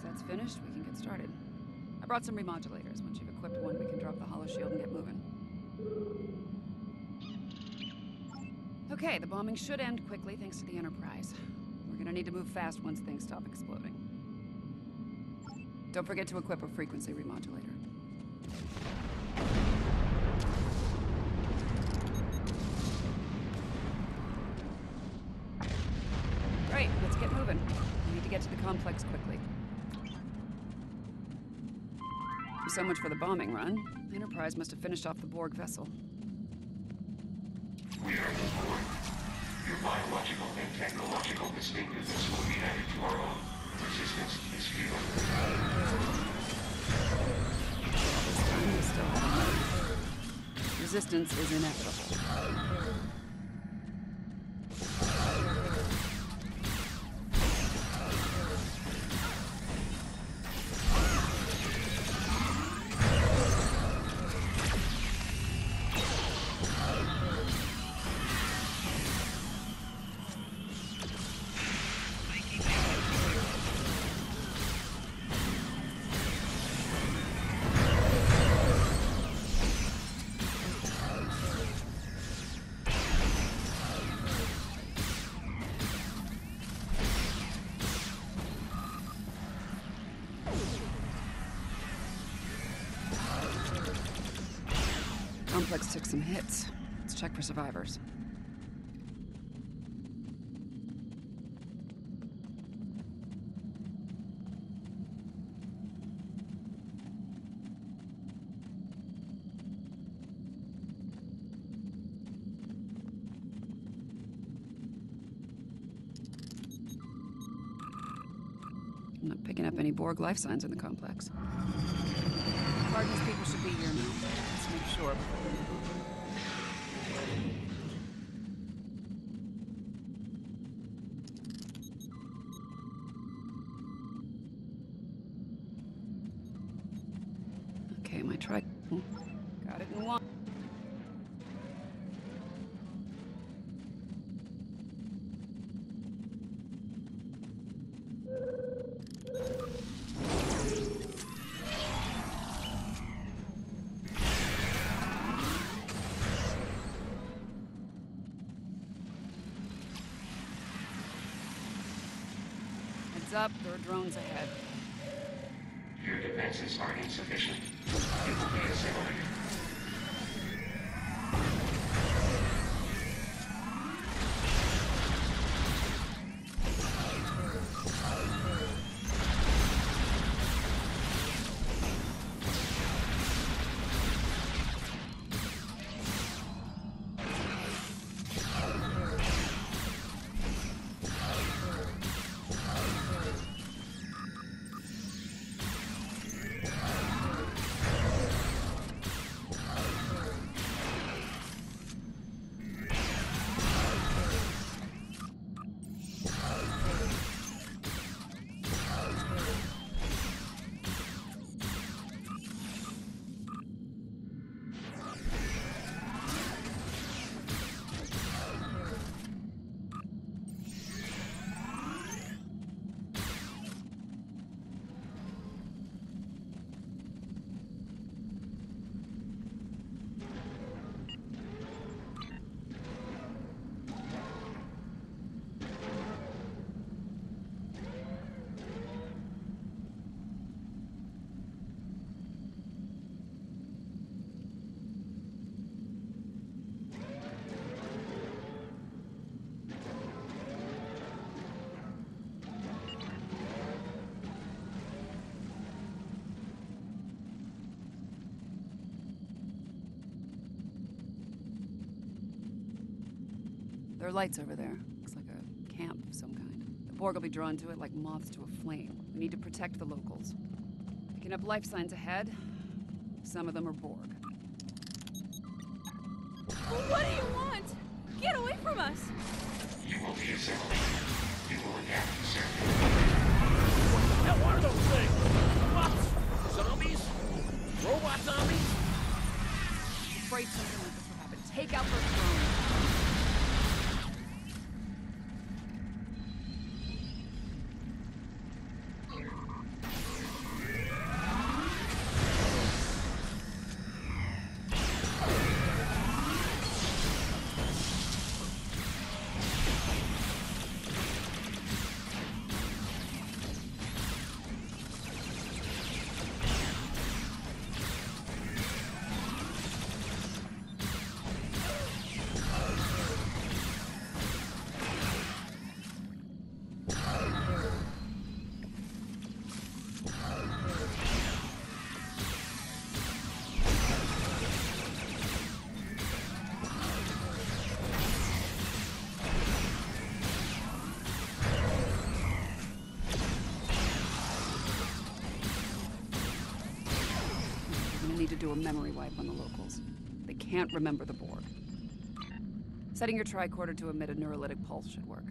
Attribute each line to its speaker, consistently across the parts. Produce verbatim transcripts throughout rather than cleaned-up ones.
Speaker 1: that's finished, we can get started. I brought some remodulators. Once you've equipped one, we can drop the hollow shield and get moving. Okay, the bombing should end quickly thanks to the Enterprise. We're gonna need to move fast once things stop exploding. Don't forget to equip a frequency remodulator. Right, let's get moving. We need to get to the complex quickly. So much for the bombing run. The Enterprise must have finished off the Borg vessel.
Speaker 2: We are the Borg. Your biological and technological distinctiveness will be added to our own. Resistance is futile.
Speaker 1: Resistance is inevitable. Complex took some hits. Let's check for survivors. I'm not picking up any Borg life signs in the complex. Cardinals people should be here now. Let's make sure. Okay, my tri- oh, got it in one. Heads up, there are drones ahead.
Speaker 2: Your defenses are insufficient. It will be assimilated. There are lights over there. Looks like a camp of some kind. The Borg will be drawn to it like moths to a flame. We need to protect the locals. Picking up life signs ahead. Some of them are Borg.
Speaker 3: What do you want? Get away from us!
Speaker 2: You will be assimilated. You will adapt to circuit.
Speaker 4: Now, what are those things? What? Zombies? Robot zombies?
Speaker 1: I'm afraid something like this will happen. Take out those drones.
Speaker 2: need to do a memory wipe on the locals. They can't remember the Borg. Setting your tricorder to emit a neurolytic pulse should work.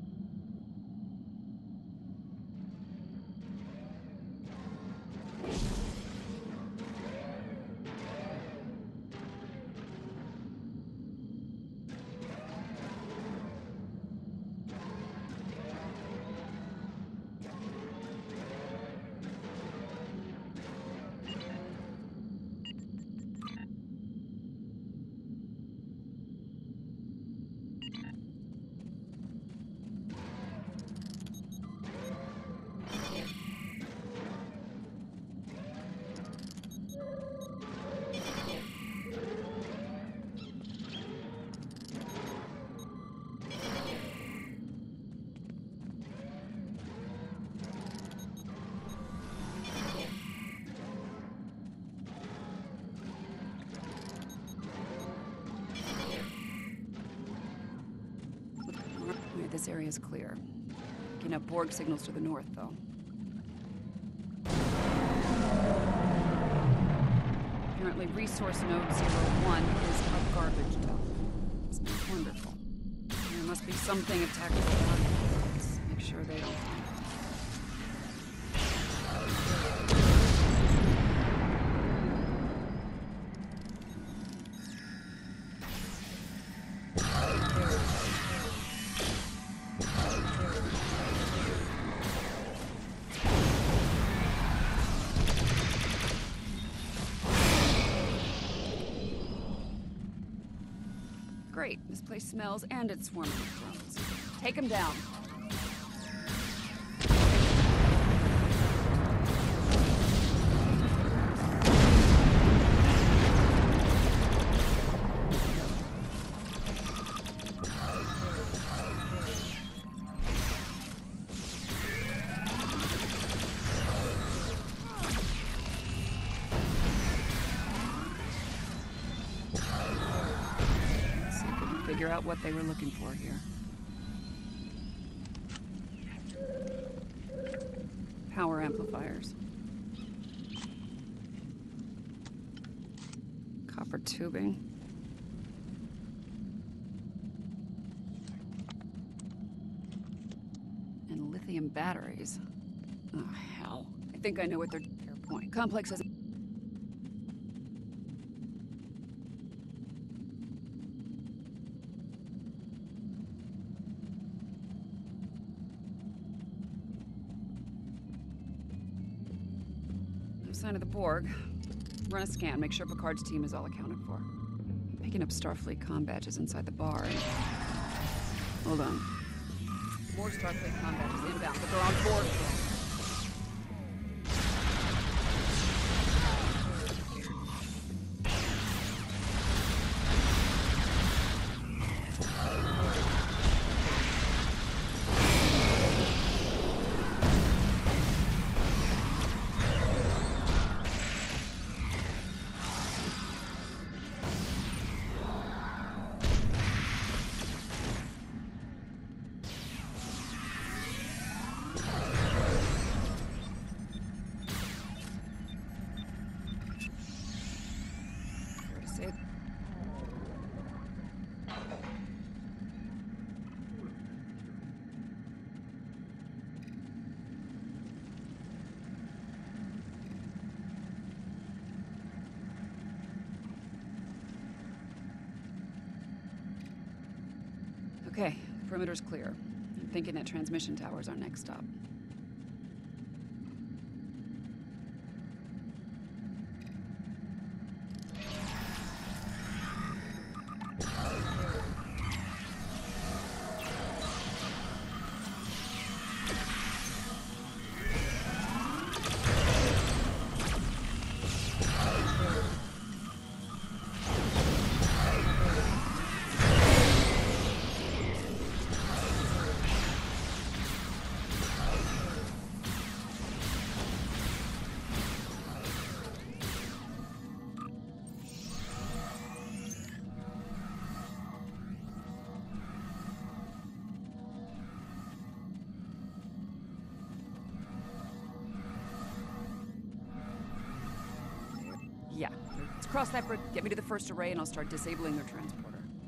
Speaker 2: This area is clear. Picking up Borg signals to the north, though. Apparently, resource node zero one is a garbage dump. It's not wonderful. There must be something of tactical value. Let's make sure they don't find it. Great. This place smells and it's swarming with drones. Take them down. Figure out what they were looking for here. Power amplifiers. Copper tubing. And lithium batteries. Oh, hell. I think I know what their point. Complex has sign of the Borg. Run a scan, make sure Picard's team is all accounted for. I'm picking up Starfleet comm badges inside the bar. And... Hold on. More Starfleet comm badges inbound, but they're on board. Okay, perimeter's clear. I'm thinking that transmission tower's our next stop. Yeah. Let's cross that bridge, get me to the first array, and I'll start disabling their transporter.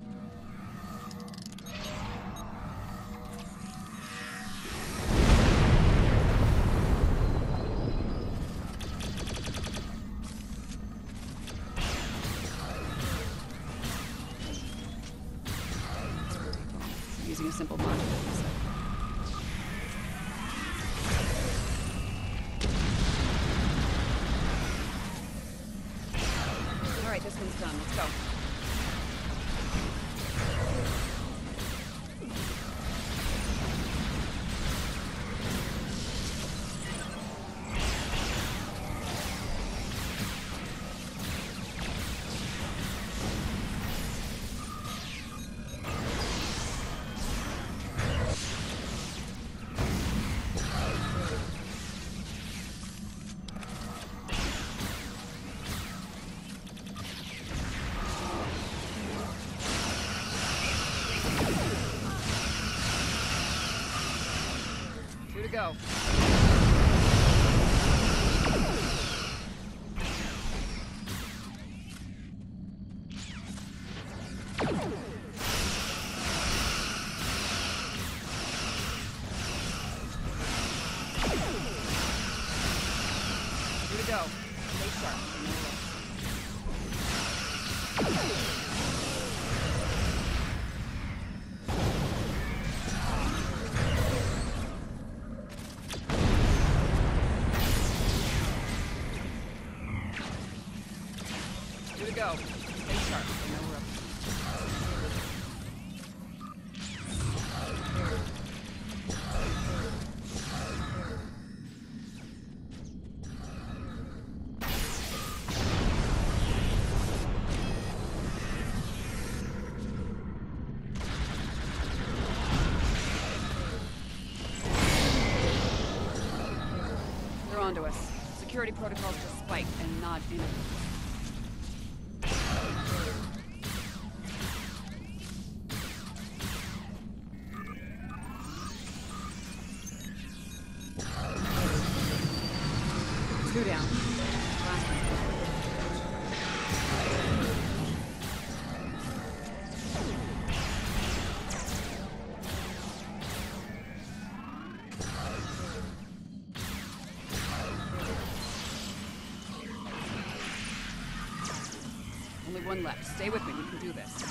Speaker 2: Using a simple module. All right, this one's done. Let's go. Two to go. Two to go. Stay sharp. Two to go. Stay sharp. No rope. They're onto us. Security protocols just spike and not in it. Two down. Last one. Only one left. Stay with me. We can do this.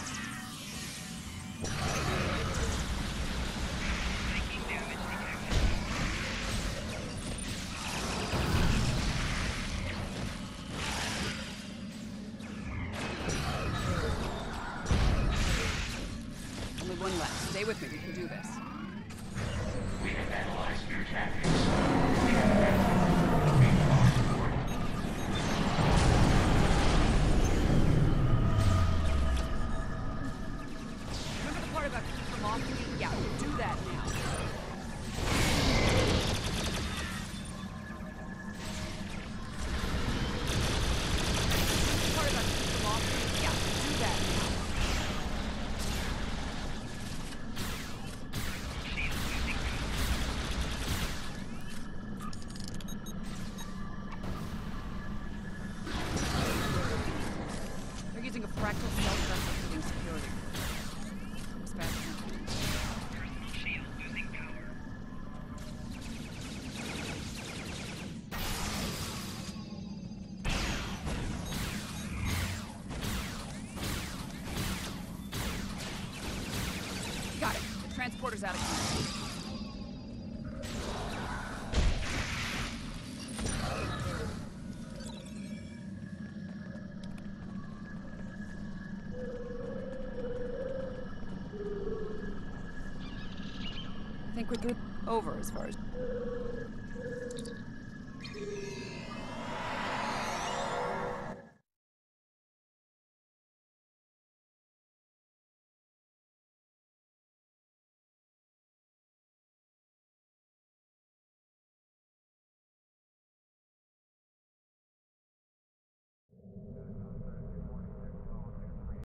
Speaker 2: Only one left. Stay with me. We can do this.
Speaker 5: We have analyzed your tactics. We have analyzed moving forward.
Speaker 2: Remember the part about keep them off me? Yeah, do that now. The part about keep them off me? Yeah, do that now. They're using a fractal self-replicating security. As fast as I can.
Speaker 5: Personal shield losing power.
Speaker 2: Got it. The transporter's out of control. I think we're good. Over as far as...